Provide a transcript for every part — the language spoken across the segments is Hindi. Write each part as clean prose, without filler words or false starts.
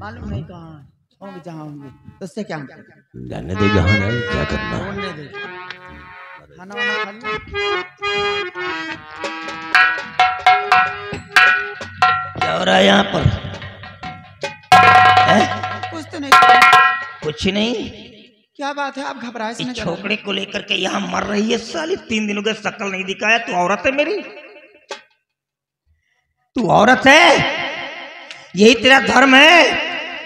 मालूम नहीं कहाँ होंगे, जहाँ होंगे तो उससे क्या जाने दो, जहाँ नहीं क्या करना। दे खाना वाना खा लिया? क्या हो रहा है यहाँ पर? कुछ तो नहीं। कुछ नहीं। क्या बात है, आप घबराए से? छोकरे को लेकर के यहाँ मर रही है साली। 3 दिनों के शक्ल नहीं दिखाया। तू औरत है मेरी? तू औरत है? यही तेरा धर्म है?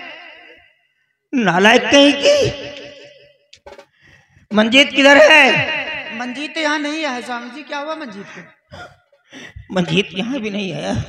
नालायक कहीं की। मंजीत किधर है? मंजीत यहाँ नहीं है स्वामी जी। क्या हुआ मंजीत को? मंजीत यहाँ भी नहीं है।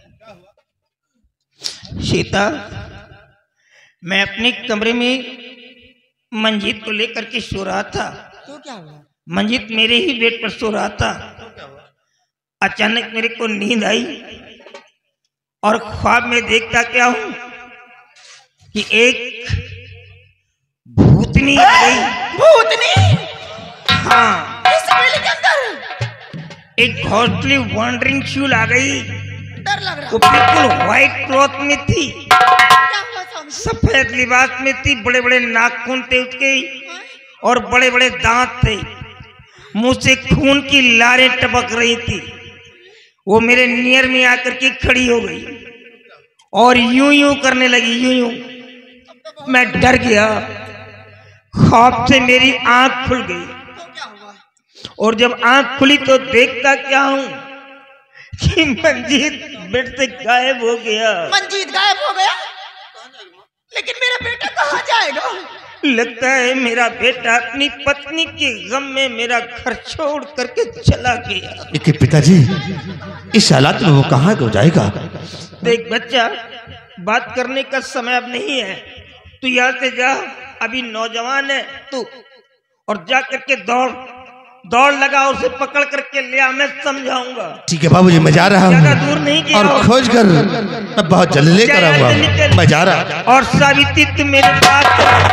सीता, मैं अपने कमरे में मंजीत को लेकर के सो रहा था। तो क्या हुआ? मंजीत मेरे ही बेड पर सो रहा था। अचानक मेरे को नींद आई और ख्वाब में देखता क्या हूं कि एक भूतनी आई। भूतनी? हाँ, इस बिल्डिंग के अंदर एक घोंसली वॉन्डरिंग फ्यूल आ गई। डर लग रहा। वो बिल्कुल व्हाइट क्लॉथ में थी, क्या हुआ स्वामी? सफेद लिबास में थी। बड़े बड़े नाखून थे उसके और बड़े बड़े दांत थे। मुंह से खून की लारें टपक रही थी। वो मेरे नियर में आकर के खड़ी हो गई और यूं यूं करने लगी, यूं यूं। मैं डर गया। ख्वाब से मेरी आंख खुल गई। तो क्या हुआ? और जब आंख खुली तो देखता क्या हूं कि मंजीत बेड से गायब हो गया। मंजीत गायब हो गया? लेकिन मेरा बेटा कहाँ जाएगा? लगता है मेरा बेटा अपनी पत्नी के गम में मेरा घर छोड़ करके चला गया। लेकिन पिताजी, इस हालात में वो कहाँ को जाएगा? देख बच्चा, बात करने का समय अब नहीं है। तू यहाँ से जा, अभी नौजवान है तू, और जा करके दौड़ लगा, उसे पकड़ करके ले आ, मैं समझाऊंगा। ठीक है बाबूजी, मैं जा रहा ज्यादा हूँ दूर नहीं गया और खोज कर मैं बहुत जल्दी लेकर आऊंगा। मैं जा रहा। और सावित्री तुम मेरे पास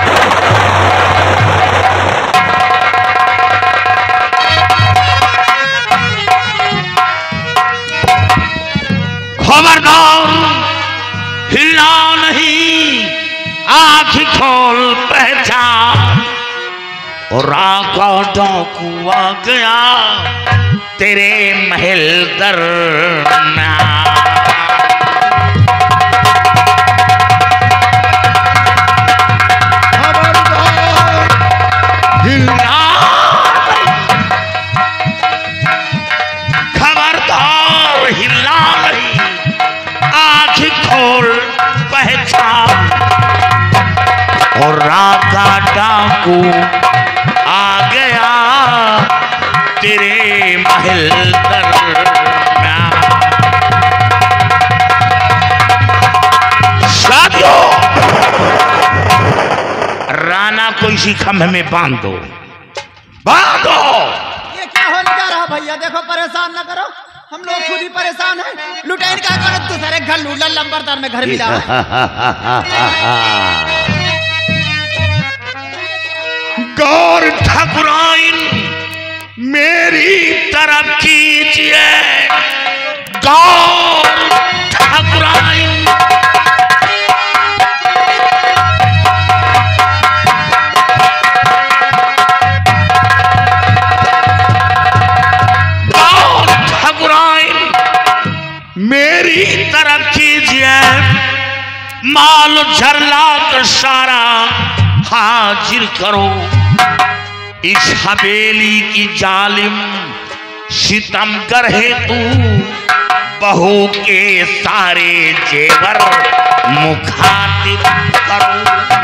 खबरदार, हिलना नहीं, आँख खोल पहचान। और राका डाकू आ गया तेरे महल दरमियान। खबरदार, हिलना नहीं, आँख खोल पहचान। और राका डाकू आ गया तेरे महल दरमियान। साथियों, राना को इसी खंभे में बांध दो। ये क्या होने जा रहा भैया? देखो, परेशान ना करो, हम लोग खुद ही परेशान हैं। लुटेन का करो, दूसरे घर लूट लंबरदार में घर मिला। गौर ठाकुराइन मेरी तरफ कीजिए। गौर ठाकुराइन, गौर ठाकुराइन मेरी तरफ कीजिए। माल झरलात सारा हाजिर करो। इस हवेली की जालिम सितमगर है तू। बहू के सारे जेवर मुखातिब करो।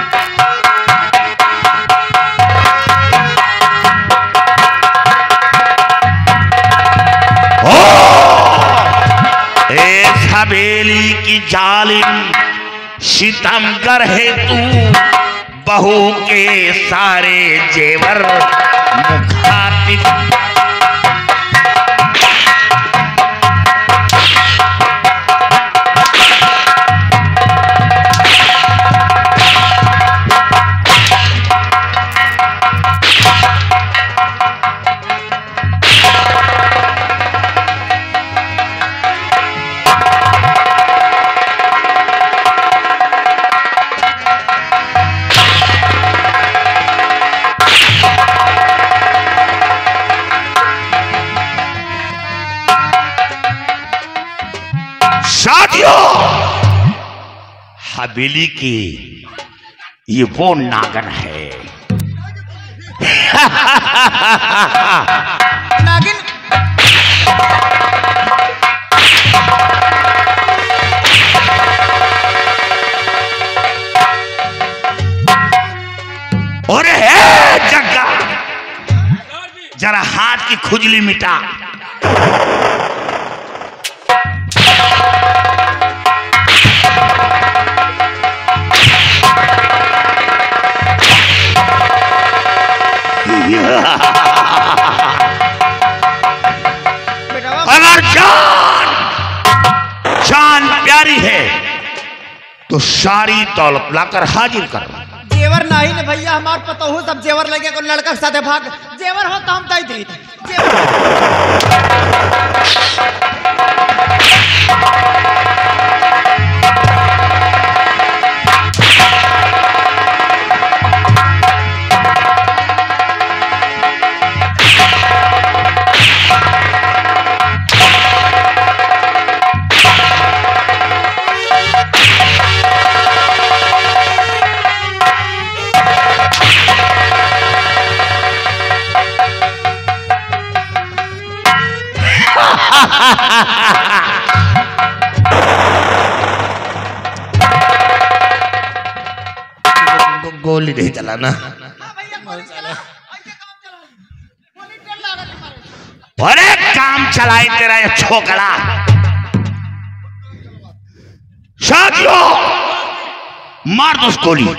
इस हवेली की जालिम सितमगर है तू। बहू के सारे जेवर मुखातिब। हवेली की ये वो नागन है। नागिन और है जग्गा, जरा हाथ की खुजली मिटा। अगर जान प्यारी है तो सारी दौलत लाकर हाजिर कर। जेवर नहीं ने भैया, हमार पता हो सब जेवर लगे को लड़का के साथे भाग। जेवर हो तो हम तय दे गोली नहीं चलाना। अरे काम चलाए तेरा ये छोकरा। साथियों मार दो उस गोली।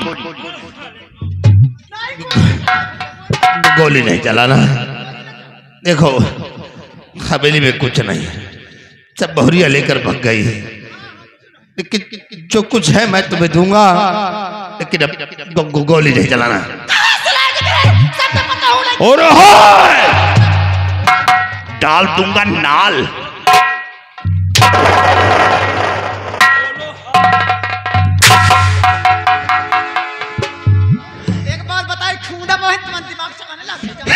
गोली नहीं चलाना। देखो हवेली में कुछ नहीं, सब बहुरिया लेकर भाग गई है। लेकिन जो कुछ है मैं तुम्हें दूंगा, लेकिन अब गोली नहीं चलाना। और डाल दूंगा नाल। एक बात बताए, खूंदा बहुत मन दिमाग चलाने लग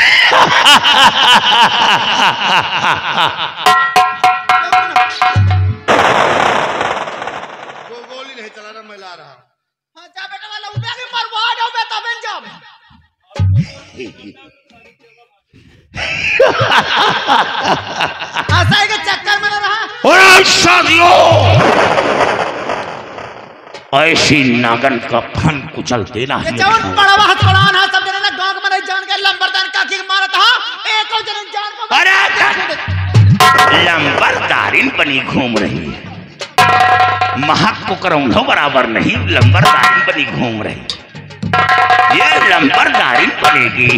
गोली नहीं चलाना, मैं ला रहा हूं। हां जा बेटा वाला उठा के मरवा दो बेटा बन जा। आसाई के चक्कर में रहा। और साथियों ऐसी नागन का फन कुचल देना ये जवन बड़वा हथकड़ान है, सब जने गांव में नहीं जान के लंबरदार का की मारत हां। एक और जने जान को अरे लंबरदारिन बनी घूम रही है। महक को करौंधो बराबर नहीं, लंबरदारिन बनी घूम रही। ये लंबरदारिन बनेगी।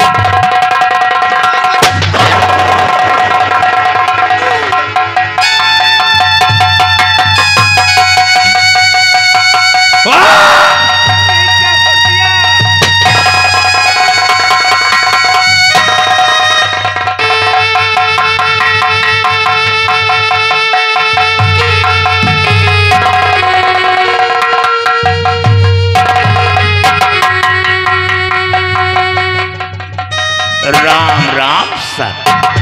राम राम सर।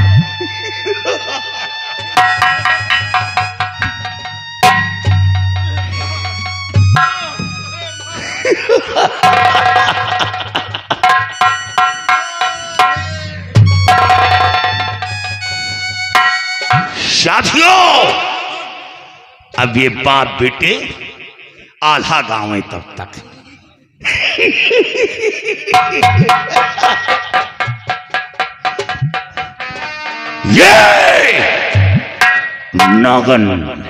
साथियों अब ये बाप बेटे आल्हा गांव है तब तक। ये नागन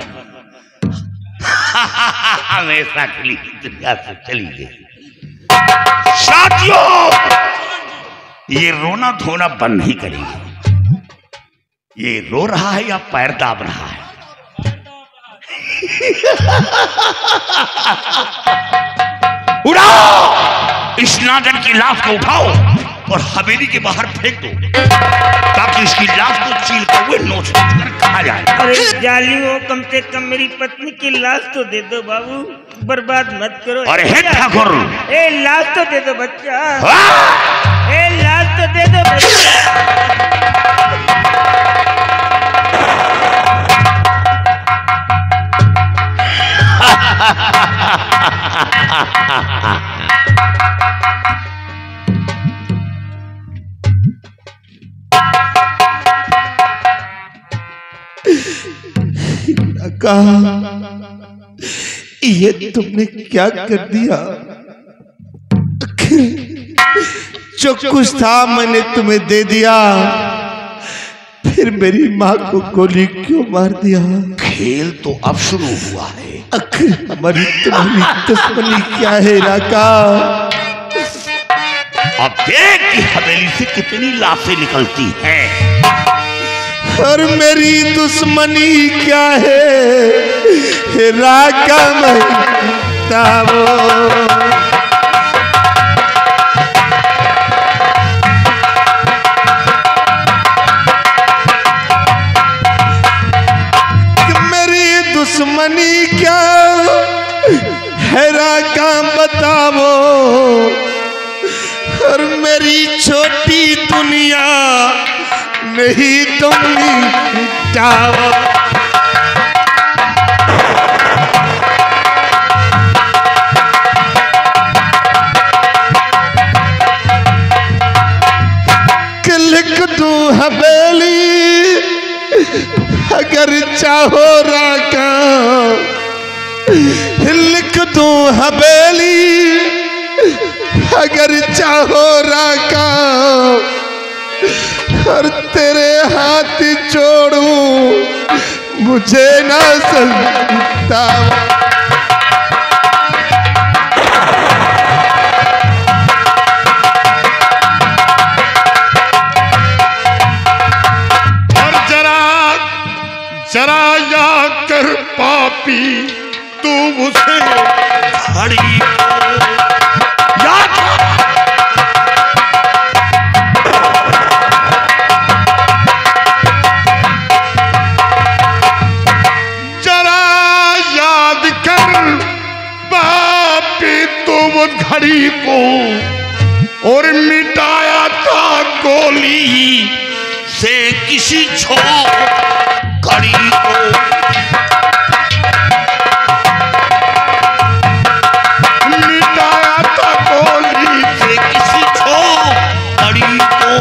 हमेशा के लिए दुनिया से चली गई। साथियों ये रोना धोना बंद नहीं करेगी। ये रो रहा है या पैर दाब रहा है? उड़ाओ इस नागन की लाश को, उठाओ और हवेली के बाहर फेंक दो ताकि इसकी लाश को चील कर हुए नोच कर खा जाए। अरे जालियों, कम से कम मेरी पत्नी की लाश तो दे दो बाबू, बर्बाद मत करो। अरे हे ठाकुर, ए लाश तो दे दो बच्चा, ए लाश तो दे दो बच्चा। ये तुमने क्या कर दिया? जो कुछ था मैंने तुम्हें दे दिया, फिर मेरी माँ को गोली क्यों मार दिया? खेल तो अब शुरू हुआ है। आखिर हमारी तुम्हारी दुश्मनी क्या है राका? अब देख कि हवेली से कितनी लाशें निकलती हैं। और मेरी दुश्मनी क्या है राका? मैं मेरी दुश्मनी क्या है राका बताओ? और मेरी छोटी दुनिया नहीं तुम जाओ। लिख दूं हवेली अगर चाहो राका, लिख दूं हवेली अगर चाहो राका, और तेरे हाथ जोड़ूं मुझे ना संता। और जरा याद कर पापी तू उसे खड़ी याद। घड़ी को और मिटाया था गोली से किसी छोकरी को। मिटाया था गोली से किसी छोकरी को।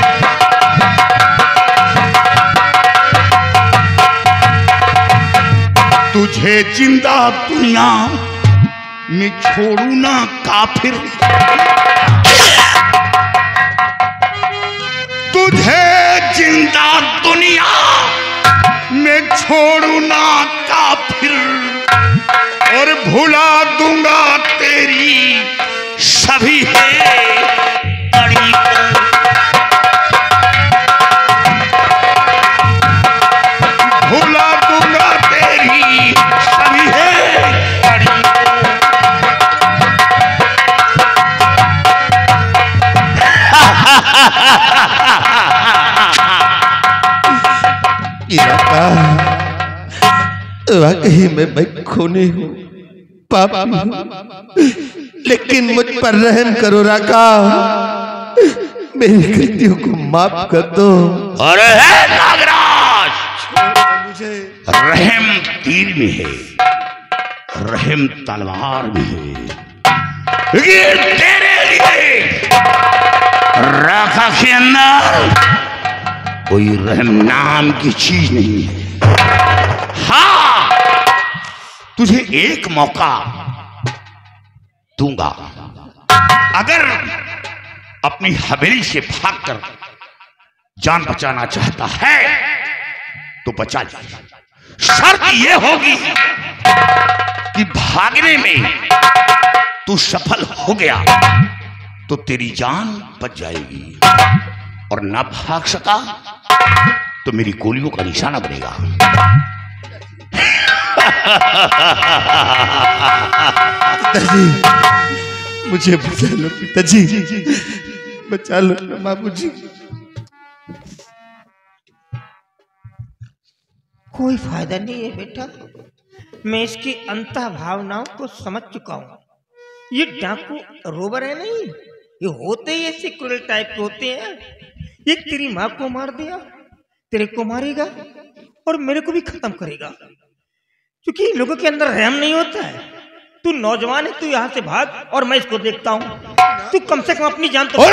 तुझे जिंदा दुनिया मैं छोड़ू ना काफिर, तुझे जिंदा दुनिया मैं छोड़ू ना काफिर, और भुला दूंगा तेरी सभी है बड़ी को। भुला दूंगा तेरी सभी है बड़ी को। वाकई में मैं खूनी हूँ, पापी हूँ, लेकिन मुझ पर रहम करो राका। मेरी गलतियों को माफ कर दो। अरे नागराज, रहम तीर में है, रहम तलवार में है। ये तेरे लिए राका के अंदर कोई रहम नाम की चीज नहीं है। हाँ, तुझे एक मौका दूंगा। अगर अपनी हवेली से भागकर जान बचाना चाहता है तो बचा ले। शर्त यह होगी कि भागने में तू सफल हो गया तो तेरी जान बच जाएगी, और ना भाग सका तो मेरी गोलियों का निशाना बनेगा। पिताजी मुझे बचा लो, पिताजी बचा लो ना बाबूजी। कोई फायदा नहीं है बेटा, मैं इसकी अंतः भावनाओं को समझ चुका हूँ। ये डाकू रोबर है नहीं, ये होते ही ऐसे क्रूर टाइप के होते हैं। ये तेरी माँ को मार दिया, तेरे को मारेगा और मेरे को भी खत्म करेगा, क्योंकि लोगों के अंदर रहम नहीं होता है। तू नौजवान है, तू यहाँ से भाग और मैं इसको देखता हूँ। तू कम से कम अपनी जान तो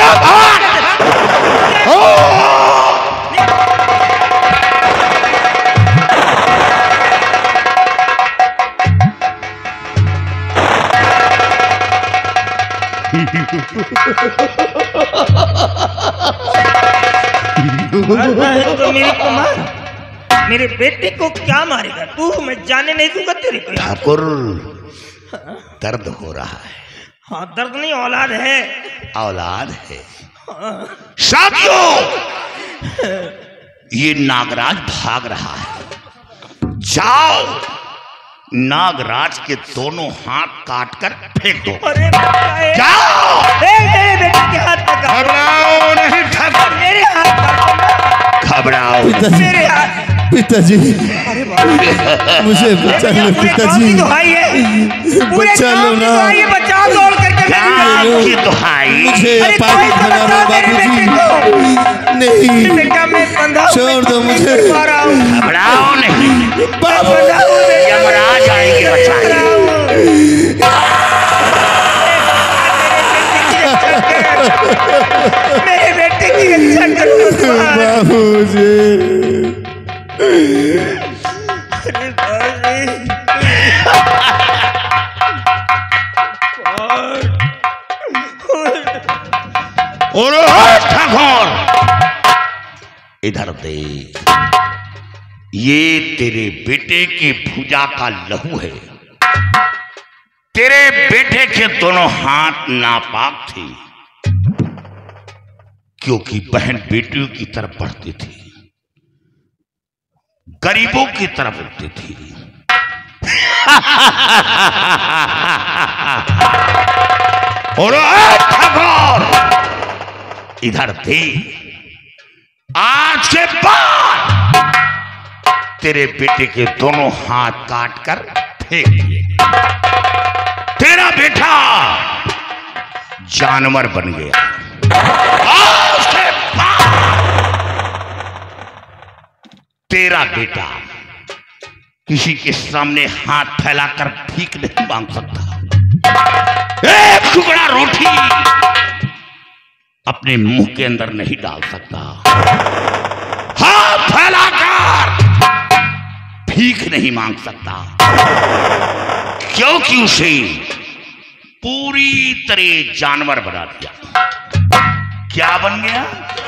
तो मेरी को मार, मेरे बेटे को क्या मारेगा तू? मैं जाने नहीं दूंगा तेरे को। ठाकुर दर्द हो रहा है। हाँ दर्द नहीं, औलाद है। औलाद है। साथियों, ये नागराज भाग रहा है। जाओ नागराज के दोनों हाथ काट कर फेंक दो। अरे जाओ। मेरे बेटे के हाथ में घबराओ नहीं ठाकुर, मेरे हाथ घबराओ। मेरे हाथ। पिताजी, अरे मुझे बचा लो पिताजी, बचा लो ना, बचाओ दौड़ करके की दुहाई। मुझे पागल बना दो बाबूजी, नहीं छोड़ दो मुझे, घबराओ नहीं, बाबू यमराज आएंगे बचाने। मेरे बेटे की रक्षा करो बाबूजी। और ठाकुर इधर दे, ये तेरे बेटे की भुजा का लहू है। तेरे बेटे के दोनों हाथ नापाक थे, क्योंकि बहन बेटियों की तरफ बढ़ती थी, गरीबों की तरफ उठती थी। और ठाकुर इधर दे, आज के बाद तेरे बेटे के दोनों हाथ काट कर फेंक दिए। तेरा बेटा जानवर बन गया। आज के बाद तेरा बेटा किसी के सामने हाथ फैलाकर भीख नहीं मांग सकता। एक टुकड़ा रोटी अपने मुंह के अंदर नहीं डाल सकता। हाथ फैलाकर भीख नहीं मांग सकता, क्योंकि उसे पूरी तरह जानवर बना दिया। क्या बन गया?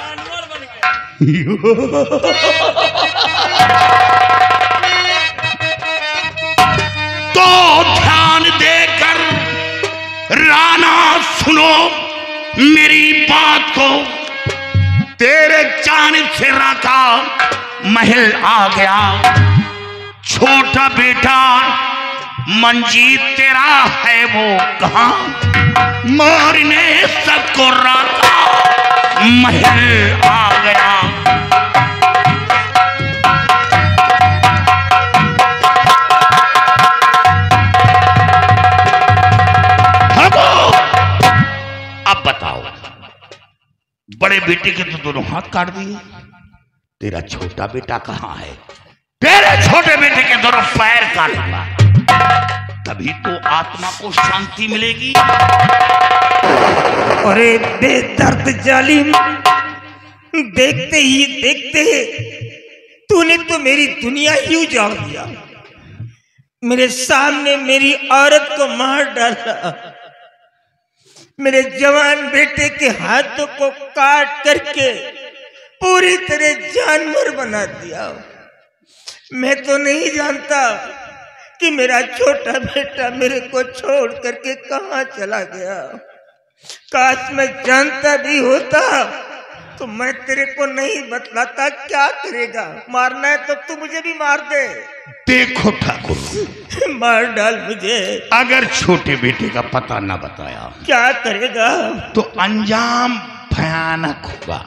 तो ध्यान देकर राणा सुनो मेरी बात को। तेरे जानिब से राका महल आ गया। छोटा बेटा मंजीत तेरा है वो कहां? मारने सबको राका महल आ गया। अब बताओ, बड़े बेटे के तो दोनों हाथ काट दिए, तेरा छोटा बेटा कहां है? तेरे छोटे बेटे के दोनों पैर काटूंगा, तभी तो आत्मा को शांति मिलेगी। अरे बेदर्द जालिम, देखते ही देखते तूने तो मेरी दुनिया ही उजाड़ दिया। मेरे सामने मेरी औरत को मार डाला, मेरे जवान बेटे के हाथों को काट करके पूरी तरह जानवर बना दिया। मैं तो नहीं जानता कि मेरा छोटा बेटा मेरे को छोड़ करके कहां चला गया। काश मैं जानता भी होता तो मैं तेरे को नहीं बतलाता। क्या करेगा? मारना है तो तू मुझे भी मार दे। देखो ठाकुर, मार डाल मुझे। अगर छोटे बेटे का पता न बताया क्या करेगा? तो अंजाम भयानक होगा।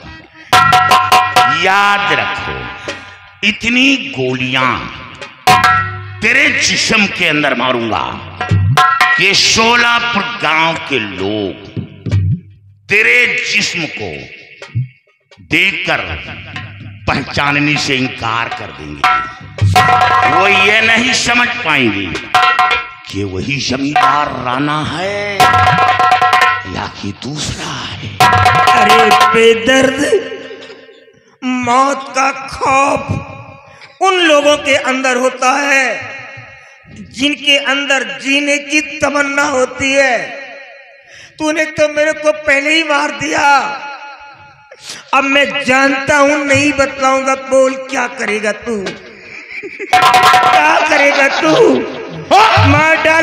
याद रखो, इतनी गोलियां तेरे जिस्म के अंदर मारूंगा कि शोलापुर गांव के लोग तेरे जिस्म को देखकर पहचानने से इनकार कर देंगे। वो ये नहीं समझ पाएंगे कि वही जमींदार राणा है या कि दूसरा है। अरे बेदर्द, मौत का खौफ उन लोगों के अंदर होता है जिनके अंदर जीने की तमन्ना होती है। तूने तो मेरे को पहले ही मार दिया। अब मैं जानता हूं, नहीं बतलाऊंगा। बोल क्या करेगा तू? क्या करेगा तू? मार डाल।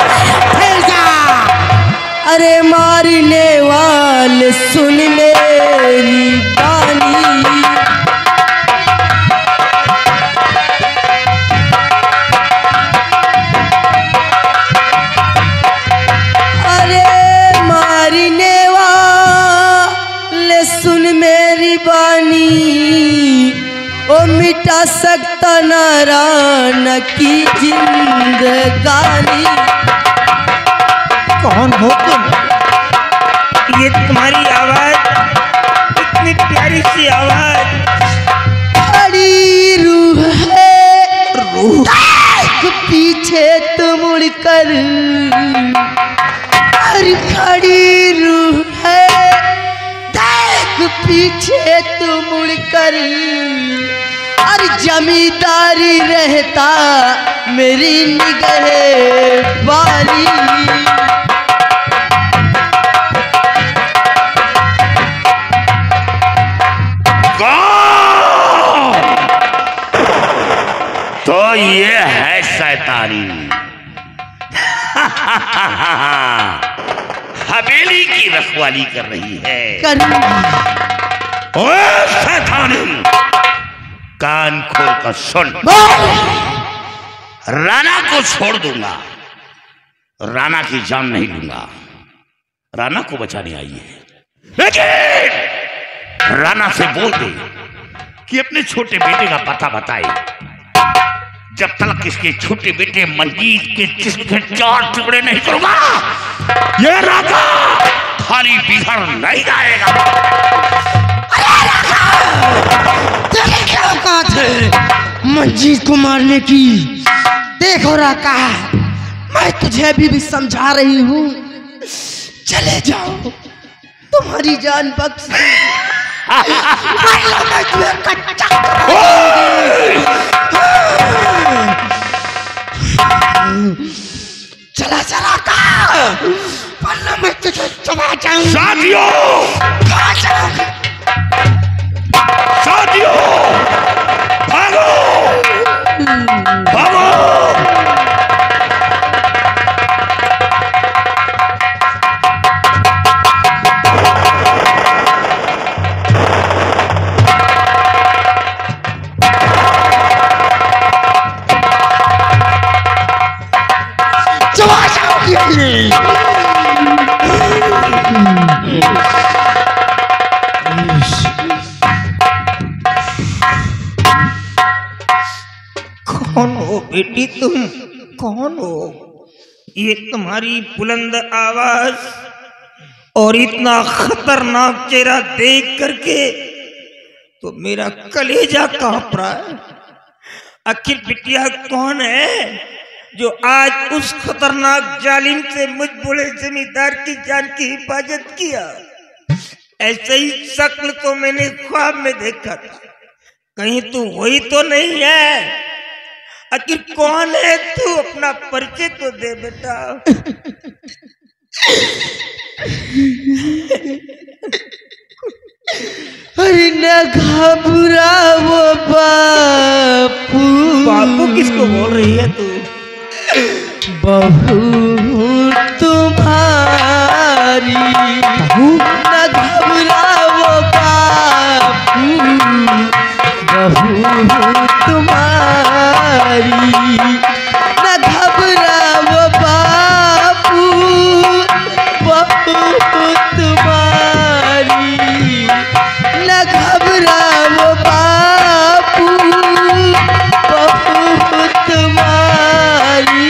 अरे मारने वाले सुन मेरी बानी, अरे मारने वाले सुन मेरी बानी, ओ मिटा सकता नारायण की जिंदगानी। कौन हो तुम? ये तुम्हारी आवाज, इतनी प्यारी सी आवाज। खड़ी रूह है, रूह पीछे तो मुड़कर, अरे खड़ी रूह है, देख पीछे तो मुड़कर, अरे जमींदारी रहता मेरी निगह वाली। तो ये है शैतानी। हवेली की रखवाली कर रही है। ओए शैतानी, कान खोल कर सुन। राणा को छोड़ दूंगा, राणा की जान नहीं लूंगा। राणा को बचाने आई है, लेकिन राणा से बोल दे कि अपने छोटे बेटे का पता बताए। जब तक इसके छोटे बेटे मंजीत के जिस्म के 4 टुकड़े नहीं करूंगा, ये राजा खाली बिखर नहीं जाएगा। तेरी क्या औकात है मंजीत को मारने की? देखो राका, मैं तुझे अभी भी समझा रही हूँ। चले जाओ, तुम्हारी जान बख्श। मैं तुम्हें कच्चा चला चला का, वरना मैं तुझे चबा जाऊंगा। साथियों, साथियों, भागो, भागो। कौन हो बेटी तुम? कौन हो? ये तुम्हारी बुलंद आवाज और इतना खतरनाक चेहरा देख करके तो मेरा कलेजा कांप रहा है। आखिर बिटिया कौन है जो आज उस खतरनाक जालिम से मुझ बूढ़े जमींदार की जान की हिफाजत किया? ऐसे ही शक्ल तो मैंने ख्वाब में देखा था, कहीं तू वही तो नहीं है? आखिर कौन है तू? अपना परिचय तो दे बेटा। अरे न घबरा वो बापू। बापू किसको बोल रही है तू? बहू तुम्हारी, न घबरा वो बापू, बहू तुम्हारी, न घबरा वो बापू, बहू तुम्हारी, न घबरा वो बापू, बहू तुम्हारी,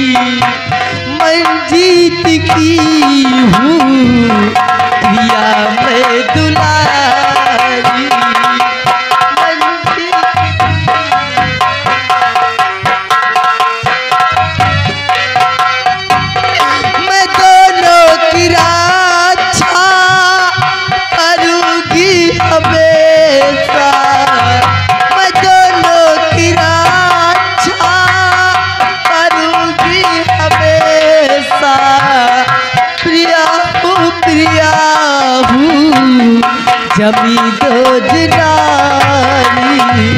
मंजीत की हूँ प्रिया मैं दुलारी। मंजीत प्रिया हूँ जमी दो जनानी।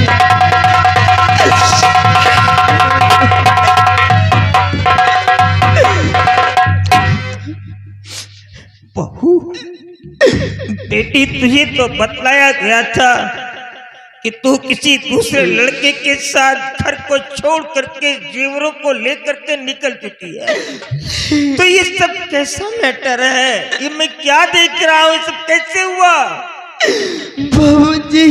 बहू, बेटी तुझे तो बतलाया गया था कि तू किसी दूसरे लड़के के साथ घर को छोड़ करके जेवरों को लेकर के निकल चुकी है। तो ये सब कैसा मैटर है? ये मैं क्या देख रहा हूँ? ये सब कैसे हुआ? बाबूजी,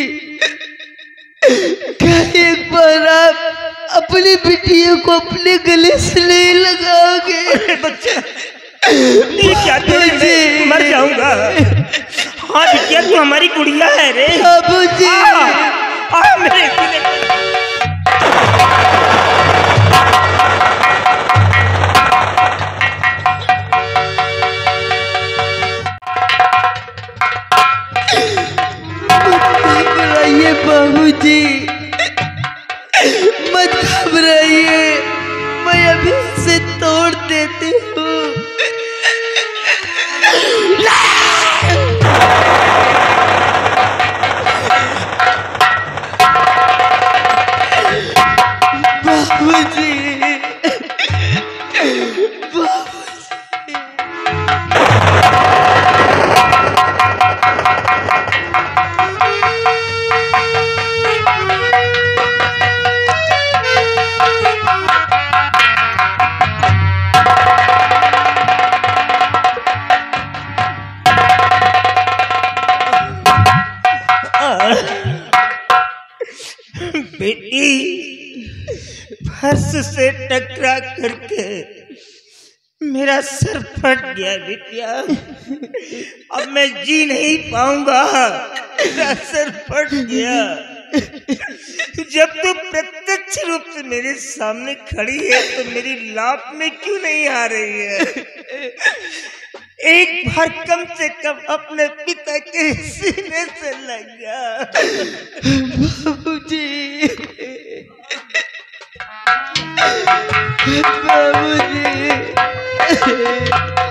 क्या एक बार आप अपनी बिटिया को अपने गले से नहीं लगाओगे? बच्चा, ये क्या तेरे, मर जाऊंगा। हाँ बिटिया, तू हमारी गुड़िया है रे। बाबूजी, मेरे घबराइए बाबूजी, मत घबराइए, मैं अभी से तोड़ देती हूँ। बाबूजी, बेटी, फर्श से टकरा करके मेरा सर फट गया बिटिया। अब मैं जी नहीं पाऊंगा, मेरा सर फट गया। जब तू प्रत्यक्ष रूप से मेरे सामने खड़ी है तो मेरी लात में क्यों नहीं आ रही है? एक बार कम से कम अपने पिता के सीने से लग जा। बाबूजी, बाबूजी।